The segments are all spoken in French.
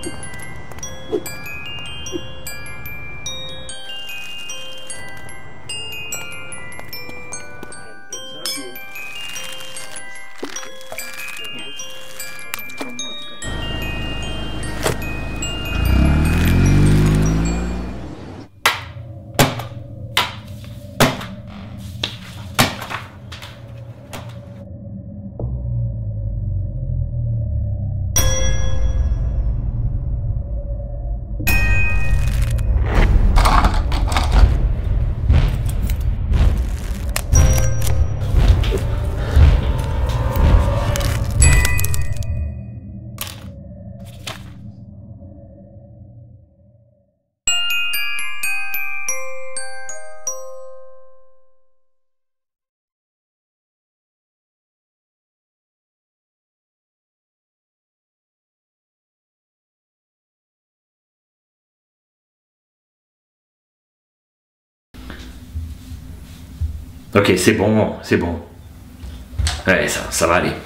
Ok, c'est bon, c'est bon. Ouais, ça va aller.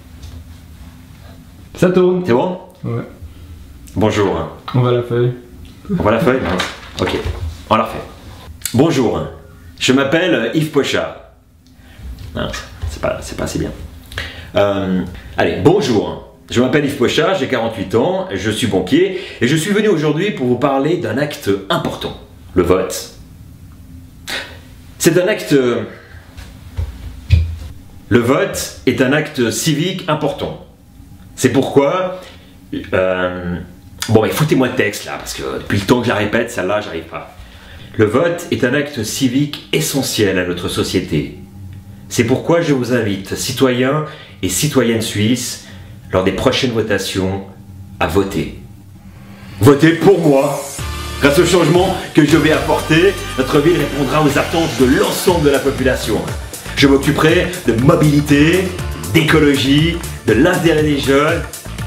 Ça tourne. C'est bon? Ouais. Bonjour. On va la feuille. On voit la feuille? Mince. Ok, on la refait. Bonjour, je m'appelle Yves Pochard. Non, c'est pas assez bien. Allez, bonjour, je m'appelle Yves Pochard, j'ai 48 ans, je suis banquier et je suis venu aujourd'hui pour vous parler d'un acte important, le vote. C'est un acte... Le vote est un acte civique important. C'est pourquoi... Bon, mais foutez-moi le texte là, parce que depuis le temps que je la répète, celle-là, j'arrive pas. Le vote est un acte civique essentiel à notre société. C'est pourquoi je vous invite, citoyens et citoyennes suisses, lors des prochaines votations, à voter. Votez pour moi. Grâce au changement que je vais apporter, notre ville répondra aux attentes de l'ensemble de la population. Je m'occuperai de mobilité, d'écologie, de l'intérêt des jeunes.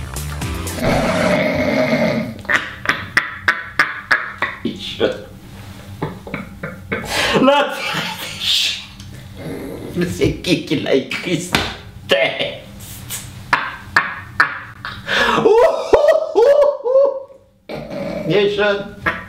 L'intérêt des jeunes. Mais c'est qui l'a écrit ce texte? Les jeunes.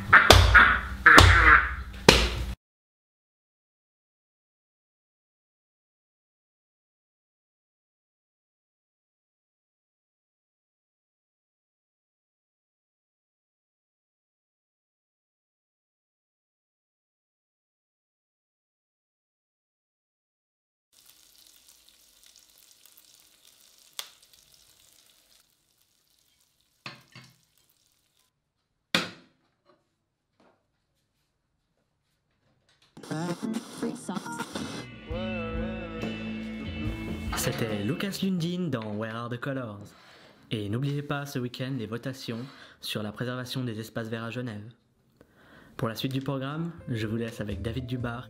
C'était Lucas Lundin dans Where Are the Colors. Et n'oubliez pas ce week-end les votations sur la préservation des espaces verts à Genève. Pour la suite du programme, je vous laisse avec David Dubar.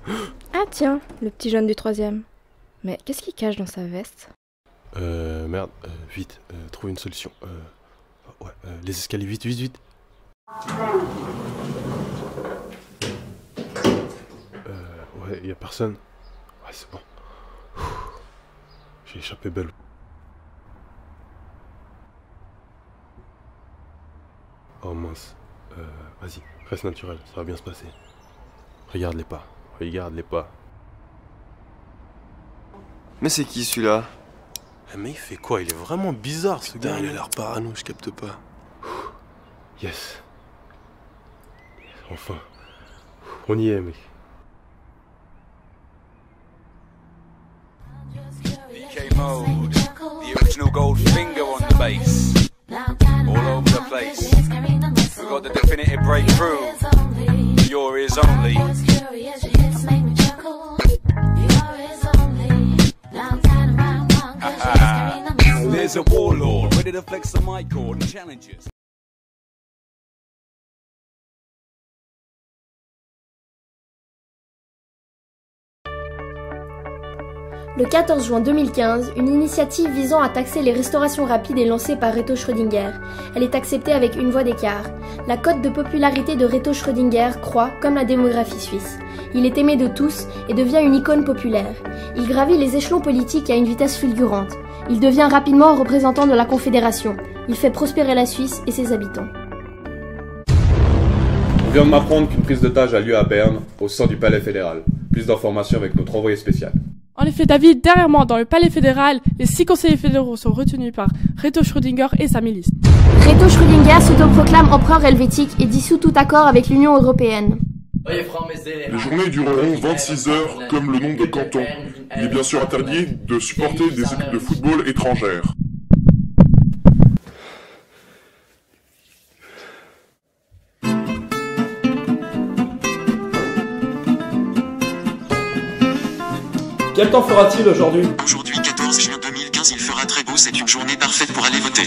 Ah tiens, le petit jeune du 3e. Mais qu'est-ce qu'il cache dans sa veste? Merde, vite, trouve une solution. Ouais, les escaliers, vite, vite, vite. Ouais, y a personne. Ouais, c'est bon. J'ai échappé belle. Oh mince. Vas-y, reste naturel, ça va bien se passer. Regarde les pas, regarde les pas. Mais c'est qui celui-là? Mais il fait quoi? Il est vraiment bizarre ce gars. Il a l'air parano, je capte pas. Yes. Enfin. On y est, mec. DK mode, the original gold finger on the bass, all over the place. We got the definitive breakthrough. Your ears only. There's a warlord ready to flex the mic cord and challenges. Le 14 juin 2015, une initiative visant à taxer les restaurations rapides est lancée par Reto Schrödinger. Elle est acceptée avec une voix d'écart. La cote de popularité de Reto Schrödinger croît comme la démographie suisse. Il est aimé de tous et devient une icône populaire. Il gravit les échelons politiques à une vitesse fulgurante. Il devient rapidement représentant de la Confédération. Il fait prospérer la Suisse et ses habitants. On vient de m'apprendre qu'une prise d'otage a lieu à Berne, au sein du Palais fédéral. Plus d'informations avec notre envoyé spécial. En effet, David, derrière moi, dans le palais fédéral, les 6 conseillers fédéraux sont retenus par Reto Schrödinger et sa milice. Reto Schrödinger s'autoproclame empereur helvétique et dissout tout accord avec l'Union européenne. Les journées dureront 26 heures comme le nombre de cantons. Il est bien sûr interdit de supporter des équipes de football étrangères. Quel temps fera-t-il aujourd'hui? Aujourd'hui, 14 juin 2015, il fera très beau, c'est une journée parfaite pour aller voter.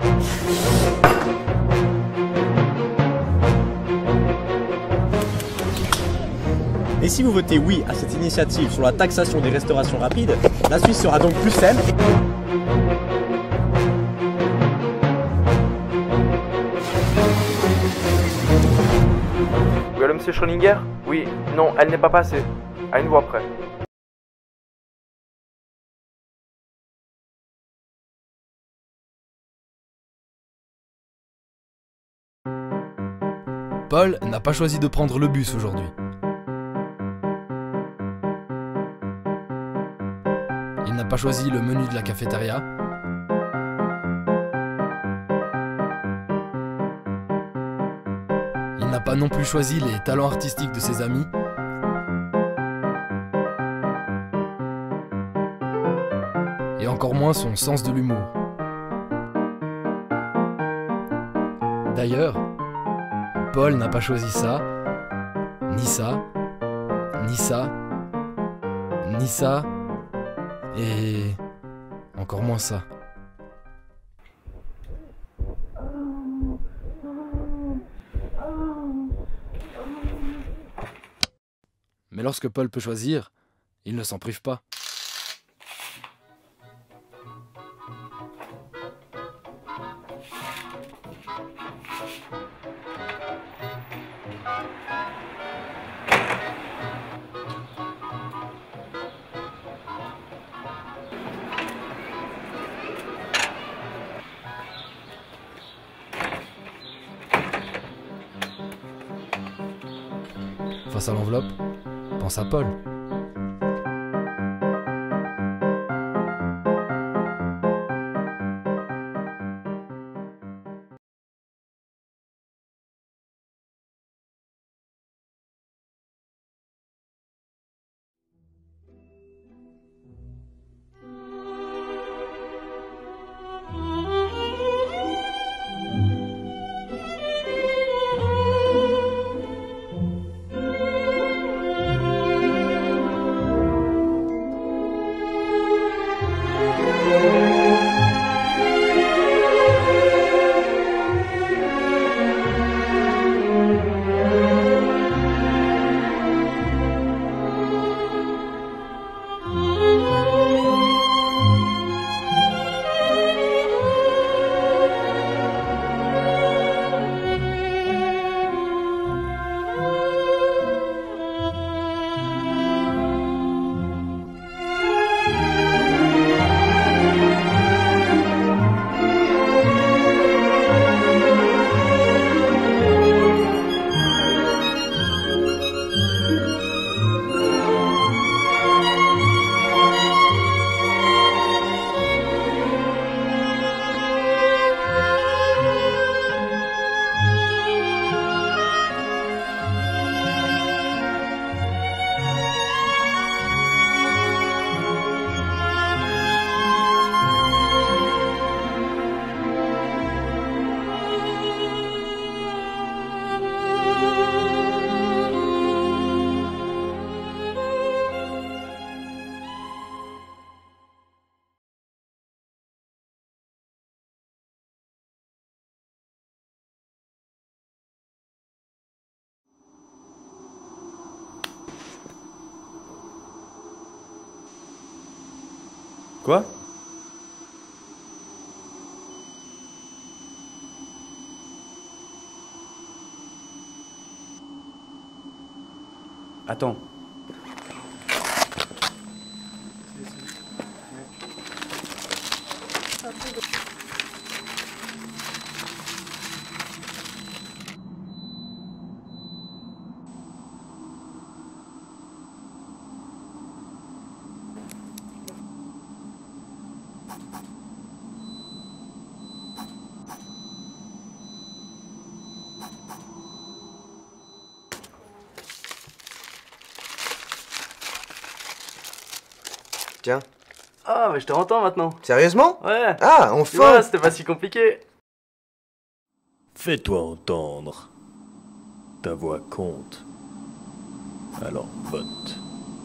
Et si vous votez oui à cette initiative sur la taxation des restaurations rapides, la Suisse sera donc plus saine. Oui, allô, monsieur Schrödinger? Oui, non, elle n'est pas passée. À une voix près. Paul n'a pas choisi de prendre le bus aujourd'hui. Il n'a pas choisi le menu de la cafétéria. Il n'a pas non plus choisi les talents artistiques de ses amis. Et encore moins son sens de l'humour. D'ailleurs, Paul n'a pas choisi ça, ni ça, ni ça, ni ça, et encore moins ça. Mais lorsque Paul peut choisir, il ne s'en prive pas. Face à l'enveloppe, pense à Paul. Quoi? Attends. Tiens. Ah, mais je te entends maintenant. Sérieusement? Ouais. Ah, enfin! Tu vois, c'était pas si compliqué. Fais-toi entendre. Ta voix compte. Alors vote.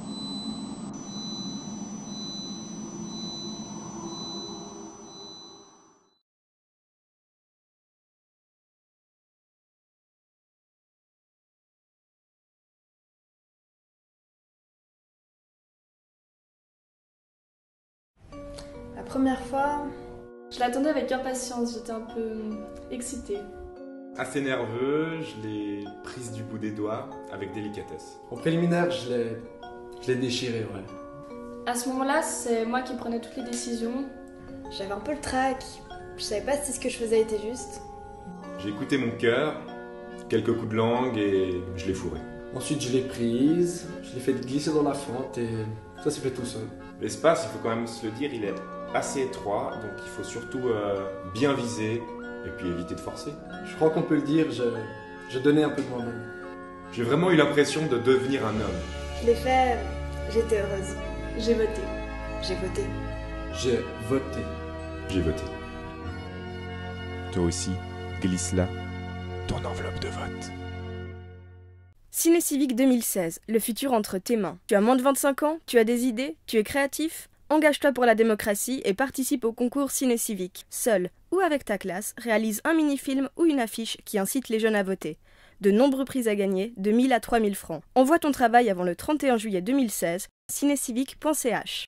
La première fois, je l'attendais avec impatience, j'étais un peu excitée. Assez nerveux, je l'ai prise du bout des doigts avec délicatesse. Au préliminaire, je l'ai déchiré, ouais. À ce moment-là, c'est moi qui prenais toutes les décisions. J'avais un peu le trac, je savais pas si ce que je faisais était juste. J'ai écouté mon cœur, quelques coups de langue et je l'ai fourré. Ensuite, je l'ai prise, je l'ai fait glisser dans la fente et ça s'est fait tout seul. L'espace, il faut quand même se le dire, il est assez étroit, donc il faut surtout bien viser et puis éviter de forcer. Je crois qu'on peut le dire, je donnais un peu de moi-même. J'ai vraiment eu l'impression de devenir un homme. Je l'ai fait, j'étais heureuse. J'ai voté. J'ai voté. J'ai voté. J'ai voté. Toi aussi, glisse là ton enveloppe de vote. Ciné Civique 2016, le futur entre tes mains. Tu as moins de 25 ans, tu as des idées, tu es créatif? Engage-toi pour la démocratie et participe au concours Ciné Civique. Seul ou avec ta classe, réalise un mini-film ou une affiche qui incite les jeunes à voter. De nombreux prix à gagner, de 1000 à 3000 francs. Envoie ton travail avant le 31 juillet 2016, cinécivique.ch.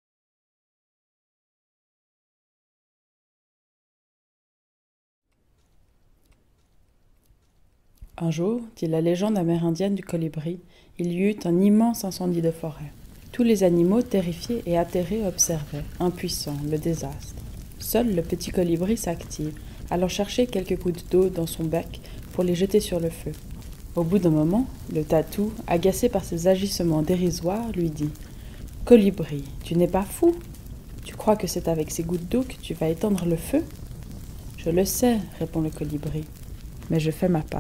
Un jour, dit la légende amérindienne du colibri, il y eut un immense incendie de forêt. Tous les animaux, terrifiés et atterrés, observaient, impuissants, le désastre. Seul le petit colibri s'active, allant chercher quelques gouttes d'eau dans son bec pour les jeter sur le feu. Au bout d'un moment, le tatou, agacé par ses agissements dérisoires, lui dit « Colibri, tu n'es pas fou? Tu crois que c'est avec ces gouttes d'eau que tu vas éteindre le feu ?»« Je le sais, répond le colibri, mais je fais ma part. »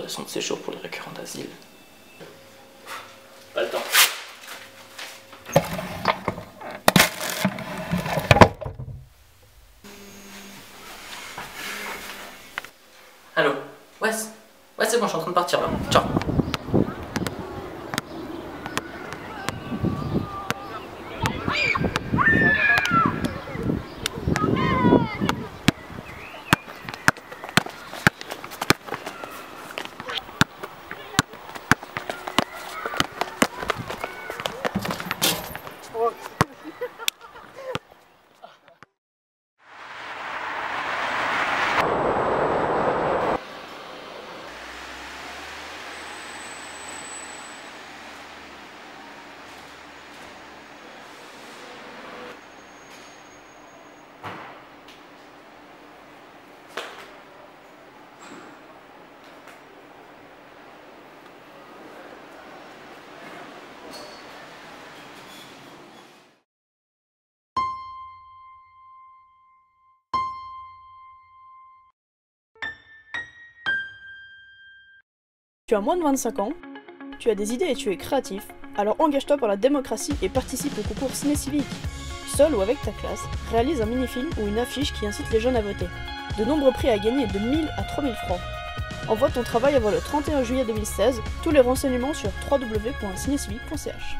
autorisation de séjour pour les récurrents d'asile. Pas le temps. Allô? Ouais, c'est bon, je suis en train de partir là. Ciao. Tu as moins de 25 ans, tu as des idées et tu es créatif, alors engage-toi pour la démocratie et participe au concours ciné-civique. Seul ou avec ta classe, réalise un mini-film ou une affiche qui incite les jeunes à voter. De nombreux prix à gagner de 1000 à 3000 francs. Envoie ton travail avant le 31 juillet 2016, tous les renseignements sur www.cinécivique.ch.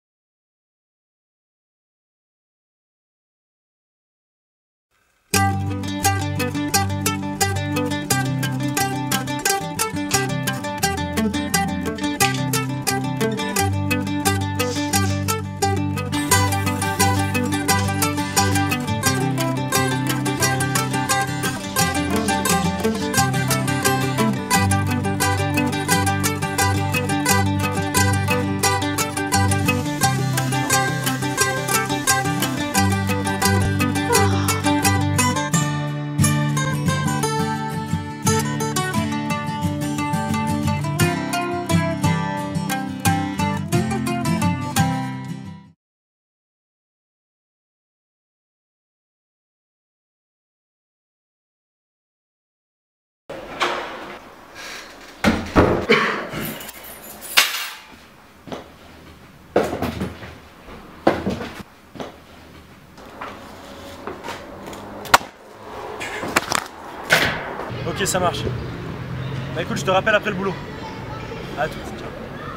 Ok, ça marche. Bah écoute, je te rappelle après le boulot. À tout. Ciao.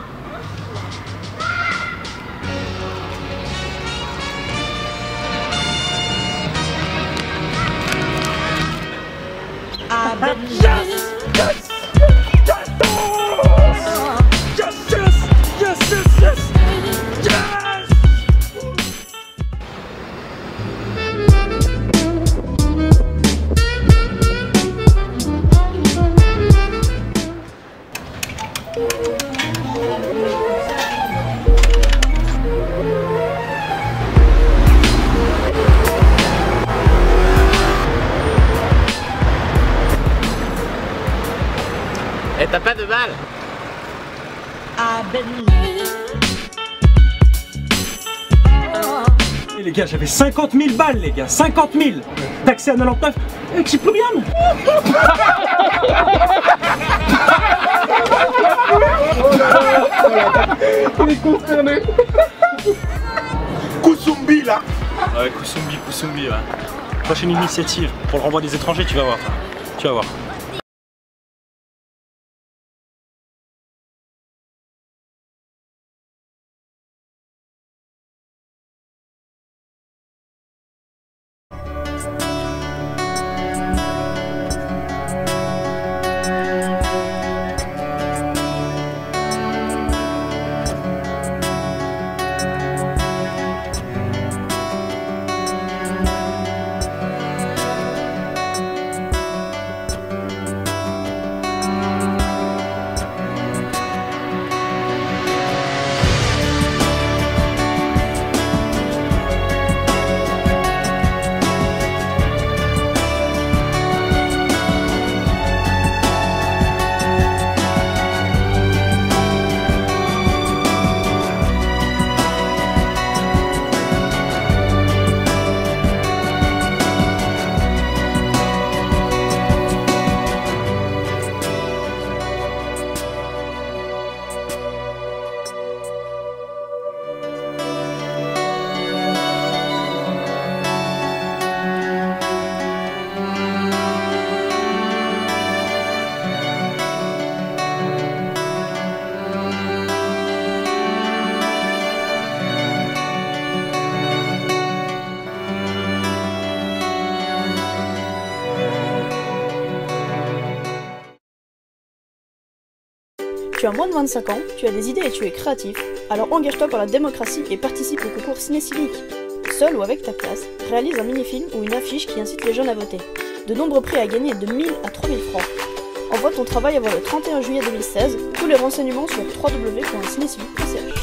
Eh, t'as pas de balle? Et les gars, j'avais 50 000 balles, les gars, 50 000. Taxé à 99, j'ai plus rien. On est consterné. Koussoumbi là. Ouais, Koussoumbi, ouais. Prochaine initiative pour le renvoi des étrangers, tu vas voir. Tu vas voir. as moins de 25 ans, tu as des idées et tu es créatif, alors engage-toi pour la démocratie et participe au concours ciné-civique. Seul ou avec ta classe, réalise un mini-film ou une affiche qui incite les jeunes à voter. De nombreux prix à gagner de 1000 à 3000 francs. Envoie ton travail avant le 31 juillet 2016, tous les renseignements sur www.cinécivique.ch.